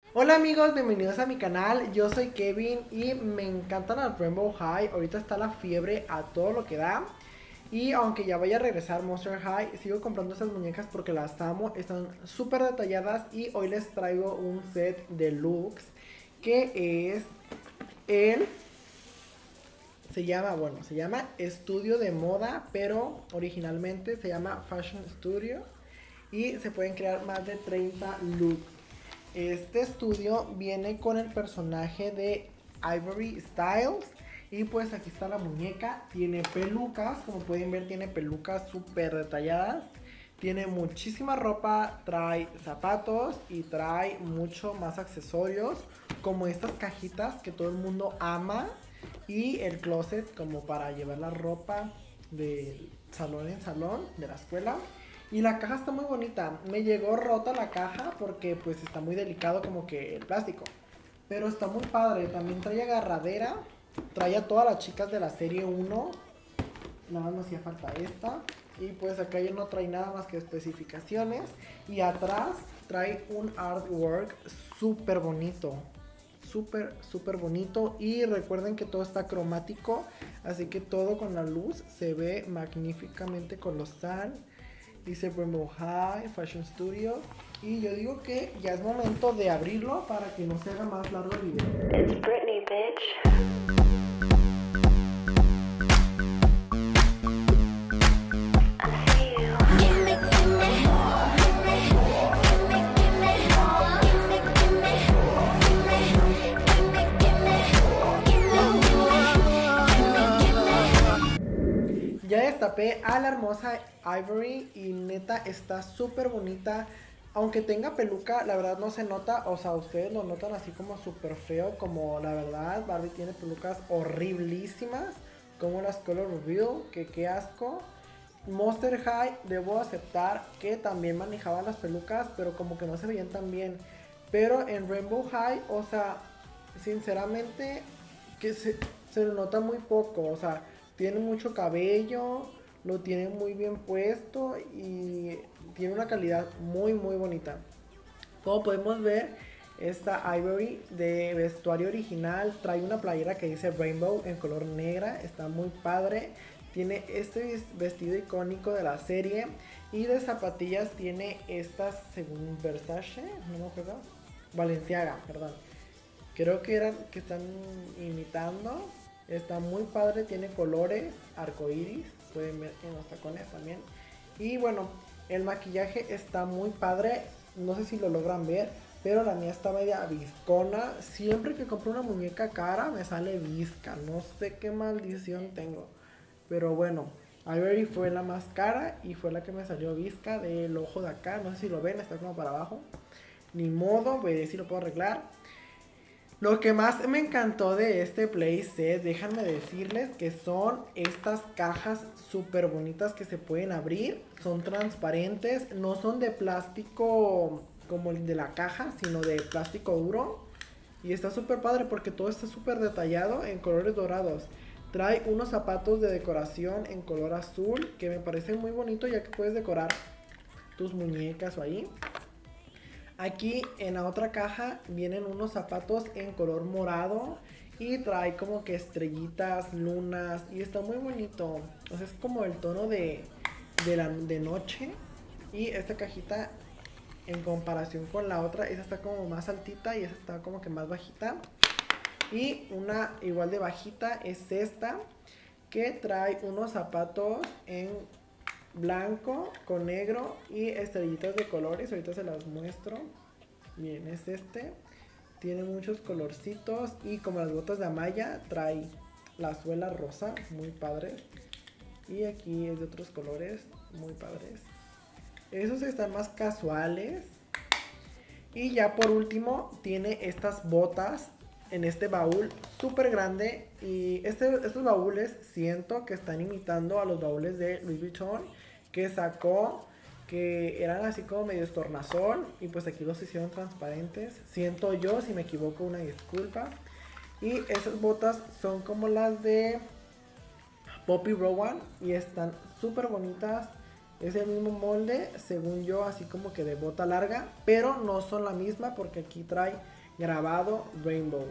Hola amigos, bienvenidos a mi canal, yo soy Kevin y me encantan las Rainbow High, ahorita está la fiebre a todo lo que da. Y aunque ya vaya a regresar Monster High, sigo comprando esas muñecas porque las amo, están súper detalladas y hoy les traigo un set deluxe que es el... se llama Estudio de Moda, pero originalmente se llama Fashion Studio y se pueden crear más de 30 looks. Este estudio viene con el personaje de Ivory Styles. Y pues aquí está la muñeca. Tiene pelucas, como pueden ver, tiene pelucas súper detalladas. Tiene muchísima ropa, trae zapatos y trae mucho más accesorios, como estas cajitas que todo el mundo ama. Y el closet como para llevar la ropa de salón en salón de la escuela. Y la caja está muy bonita. Me llegó rota la caja porque pues está muy delicado como que el plástico. Pero está muy padre. También trae agarradera. Trae a todas las chicas de la serie uno. Nada más me hacía falta esta. Y pues acá ya no trae nada más que especificaciones. Y atrás trae un artwork súper bonito. Súper, súper bonito. Y recuerden que todo está cromático. Así que todo con la luz se ve magníficamente colosal. Dice Rainbow High, Fashion Studio. Y yo digo que ya es momento de abrirlo para que no se haga más largo el video. It's Britney, bitch. I see you. Gimme, gimme, gimme, gimme, gimme, Ya destapé a la hermosa Ivory y neta está súper bonita. Aunque tenga peluca, la verdad no se nota. O sea, ustedes lo notan así como súper feo. Como la verdad, Barbie tiene pelucas horriblísimas. Como las Color Reveal, que qué asco. Monster High, debo aceptar que también manejaba las pelucas, pero como que no se veían tan bien. Pero en Rainbow High, o sea, sinceramente, que se le nota muy poco. O sea, tiene mucho cabello, lo tiene muy bien puesto y tiene una calidad muy, muy bonita. Como podemos ver, esta Ivory de vestuario original trae una playera que dice Rainbow en color negra, está muy padre. Tiene este vestido icónico de la serie y de zapatillas tiene estas según Versace, no me acuerdo, Balenciaga, perdón. Creo que eran que están imitando. Está muy padre, tiene colores, arcoiris, pueden ver en los tacones también. Y bueno, el maquillaje está muy padre, no sé si lo logran ver, pero la mía está media viscona. Siempre que compro una muñeca cara me sale visca, no sé qué maldición tengo. Pero bueno, Ivory fue la más cara y fue la que me salió visca del ojo de acá. No sé si lo ven, está como para abajo. Ni modo, veré si lo puedo arreglar. Lo que más me encantó de este playset, déjenme decirles que son estas cajas súper bonitas que se pueden abrir. Son transparentes, no son de plástico como el de la caja, sino de plástico duro. Y está súper padre porque todo está súper detallado en colores dorados. Trae unos zapatos de decoración en color azul que me parece muy bonito ya que puedes decorar tus muñecas o ahí. Aquí en la otra caja vienen unos zapatos en color morado y trae como que estrellitas, lunas y está muy bonito. O sea, es como el tono de noche. Y esta cajita en comparación con la otra, esa está como más altita y esa está como que más bajita. Y una igual de bajita es esta que trae unos zapatos en blanco con negro y estrellitas de colores. Ahorita se las muestro. Bien, es este. Tiene muchos colorcitos y como las botas de Amaya trae la suela rosa, muy padre. Y aquí es de otros colores, muy padres. Esos están más casuales. Y ya por último tiene estas botas en este baúl súper grande. Y estos baúles siento que están imitando a los baúles de Louis Vuitton que sacó, que eran así como medio tornasol. Y pues aquí los hicieron transparentes. Siento yo, si me equivoco, una disculpa. Y esas botas son como las de Poppy Rowan y están súper bonitas. Es el mismo molde, según yo, así como que de bota larga, pero no son la misma porque aquí trae grabado Rainbow.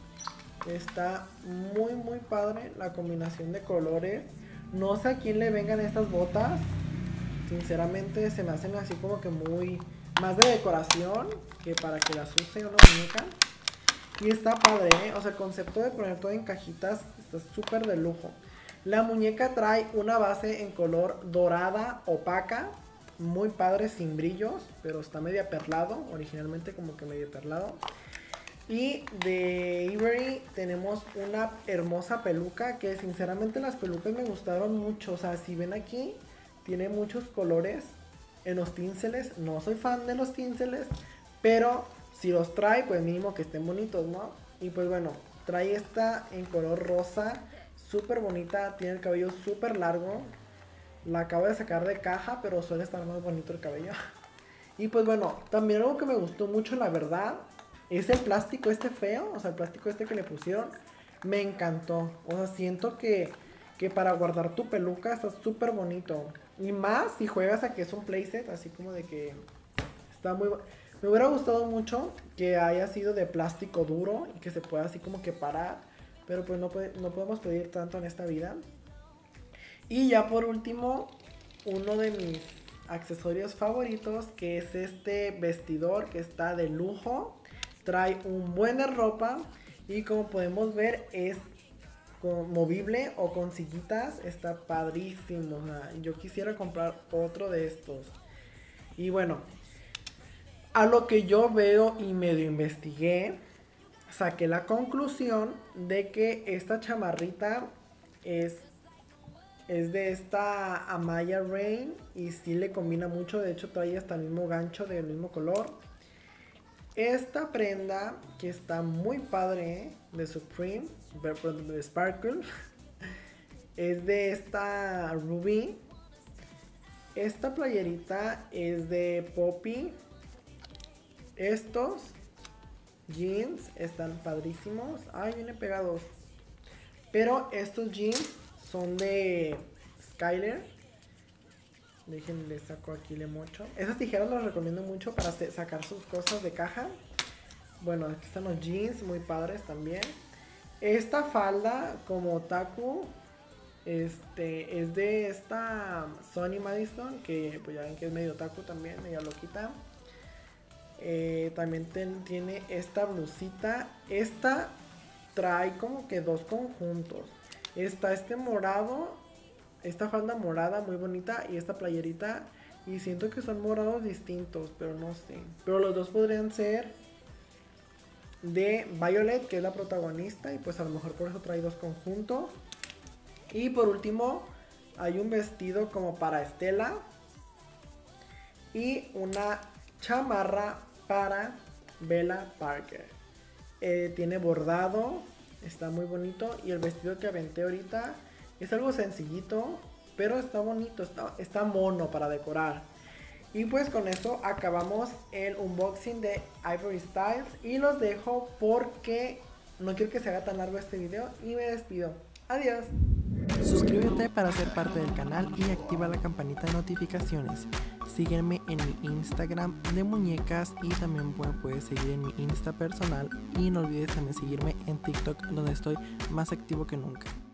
Está muy padre la combinación de colores. No sé a quién le vengan estas botas. Sinceramente se me hacen así como que muy más de decoración que para que las use una muñeca. Y está padre, ¿eh? O sea, el concepto de poner todo en cajitas está súper de lujo. La muñeca trae una base en color dorada opaca, muy padre, sin brillos, pero está media perlado, originalmente como que medio perlado. Y de Avery tenemos una hermosa peluca, que sinceramente las pelucas me gustaron mucho. O sea, si ven aquí, tiene muchos colores en los tinceles. No soy fan de los tinceles, pero si los trae, pues mínimo que estén bonitos, ¿no? Y pues bueno, trae esta en color rosa, súper bonita, tiene el cabello súper largo. La acabo de sacar de caja, pero suele estar más bonito el cabello. Y pues bueno, también algo que me gustó mucho, la verdad, es el plástico este feo. O sea, el plástico este que le pusieron, me encantó. O sea, siento que para guardar tu peluca está súper bonito. Y más si juegas a que es un playset, así como de que está muy... Me hubiera gustado mucho que haya sido de plástico duro y que se pueda así como que parar. Pero pues no podemos pedir tanto en esta vida. Y ya por último, uno de mis accesorios favoritos, que es este vestidor que está de lujo. Trae un buen de ropa y como podemos ver es movible o con sillitas. Está padrísimo. O sea, yo quisiera comprar otro de estos. Y bueno, a lo que yo veo y medio investigué, saqué la conclusión de que esta chamarrita es de esta Amaya Rain y sí le combina mucho. De hecho trae hasta el mismo gancho del mismo color. Esta prenda que está muy padre, de Supreme, de Sparkle, es de esta Ruby. Esta playerita es de Poppy. Estos jeans están padrísimos. Ay, vienen pegados. Pero estos jeans son de Skyler. Déjenme, saco aquí, le mocho. Esas tijeras las recomiendo mucho para sacar sus cosas de caja. Bueno, aquí están los jeans, muy padres también. Esta falda como otaku es de esta Sony Madison, que pues ya ven que es medio otaku también, medio loquita. También tiene esta blusita. Esta trae como que dos conjuntos. Está este morado, esta falda morada muy bonita y esta playerita. Y siento que son morados distintos, pero no sé. Pero los dos podrían ser de Violet, que es la protagonista. Y pues a lo mejor por eso trae dos conjuntos. Y por último hay un vestido como para Estela. Y una chamarra para Bella Parker. Tiene bordado. Está muy bonito. Y el vestido que aventé ahorita es algo sencillito, pero está bonito. Está mono para decorar. Y pues con eso acabamos el unboxing de Ivory Styles. Y los dejo porque no quiero que se haga tan largo este video. Y me despido. Adiós. Suscríbete para ser parte del canal y activa la campanita de notificaciones. Sígueme en mi Instagram de muñecas y también puedes seguir en mi Insta personal. Y no olvides también seguirme en TikTok, donde estoy más activo que nunca.